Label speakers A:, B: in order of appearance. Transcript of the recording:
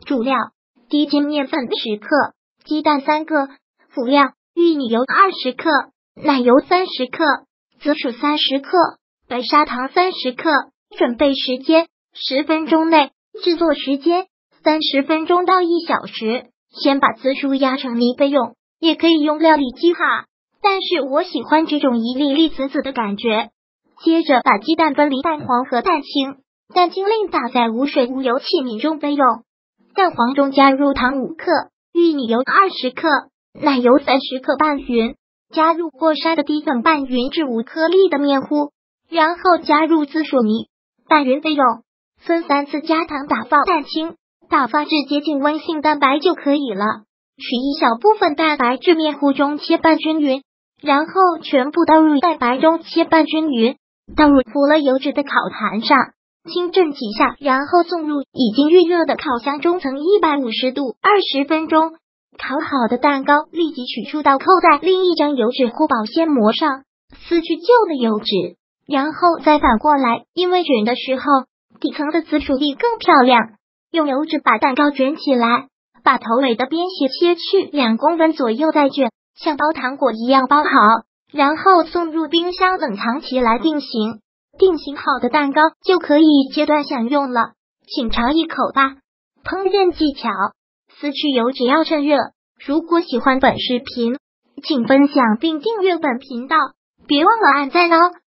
A: 主料：低筋面粉10克，鸡蛋3个，辅料：玉米油20克，奶油30克，紫薯30克，白砂糖30克。准备时间10分钟内，制作时间30分钟到1小时。先把紫薯压成泥备用，也可以用料理机哈，但是我喜欢这种一粒粒紫紫的感觉。接着把鸡蛋分离蛋黄和蛋清，蛋清另打在无水无油器皿中备用。蛋黄中加入糖5克，玉米油20克，奶油30克拌匀，加入过筛的低粉拌匀至无颗粒的面糊，然后加入紫薯泥，拌匀备用。分3次加糖打发蛋清，打发至接近温性蛋白就可以了。取一小部分蛋白至面糊中切拌均匀，然后全部倒入蛋白中切拌均匀，倒入涂了油脂的烤盘上，轻震几下，然后送入已经预热的烤箱中层150度20分钟。烤好的蛋糕立即取出到扣在另一张油纸或保鲜膜上，撕去旧的油脂，然后再反过来，因为卷的时候底层的紫薯粒更漂亮。用油纸把蛋糕卷起来，把头尾的边斜切去2公分左右再卷，像包糖果一样包好，然后送入冰箱冷藏起来定型。定型好的蛋糕就可以切断享用了，请尝一口吧。烹饪技巧：撕去油脂要趁热。如果喜欢本视频，请分享并订阅本频道，别忘了按赞哦。